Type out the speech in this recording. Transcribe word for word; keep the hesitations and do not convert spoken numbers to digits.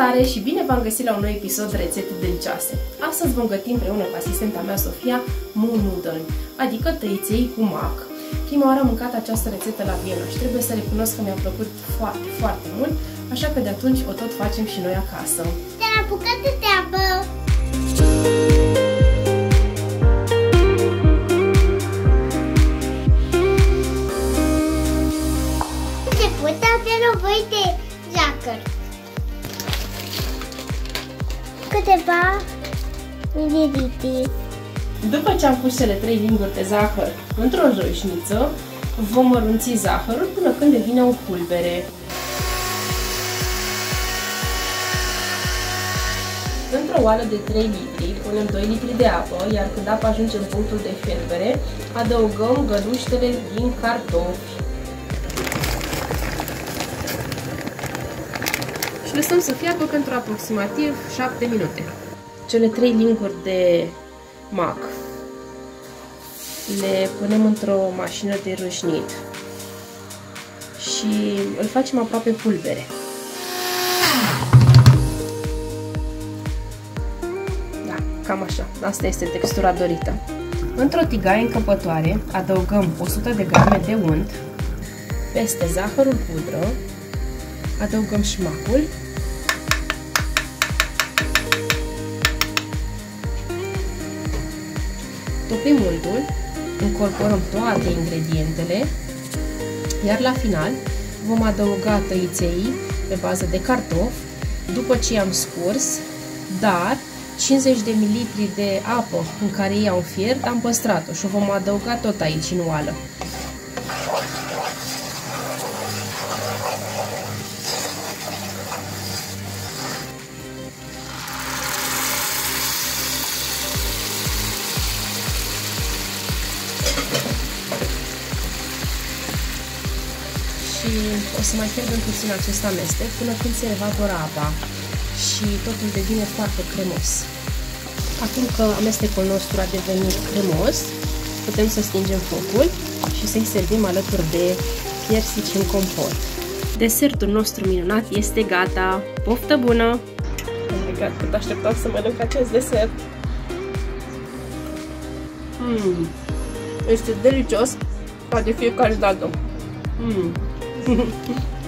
Salutare și bine v-am găsit la un nou episod de rețete delicioase. Astăzi vom găti împreună cu asistenta mea, Sofia, Moo Noodle, adică tăiței cu mac. Prima oară am mâncat această rețetă la Viena și trebuie să recunosc că mi-a plăcut foarte, foarte mult, așa că de atunci o tot facem și noi acasă. Te-am apucat de treabă! Început avea nevoie de zahăr. Câteva mililitri. După ce am pus cele trei linguri de zahăr într-o roșniță, vom mărunți zahărul până când devine o pulbere. Într-o oală de trei litri punem doi litri de apă, iar când apa ajunge în punctul de fierbere, adăugăm găluștele din cartofi. Și lăsăm să fiarbă pentru aproximativ șapte minute. Cele trei linguri de mac le punem într-o mașină de râșnit și îl facem aproape pulbere. Da, cam așa. Asta este textura dorită. Într-o tigaie încăpătoare adăugăm o sută de grame de unt, peste zahărul pudră, adăugăm și macul, topim untul, incorporăm toate ingredientele, iar la final vom adăuga tăiței pe bază de cartofi, după ce i-am scurs, dar cincizeci de mililitri de apă în care ei au fiert am păstrat-o și o vom adăuga tot aici în oală. Și o să mai fierbem puțin acest amestec până când se evaporă apa și totul devine foarte cremos. Acum că amestecul nostru a devenit cremos, putem să stingem focul și să-i servim alături de piersici în compot. Desertul nostru minunat este gata! Poftă bună! Oh my God, cât așteptam să mănânc acest desert! Mm. Este delicios ca de fiecare dată! Mm.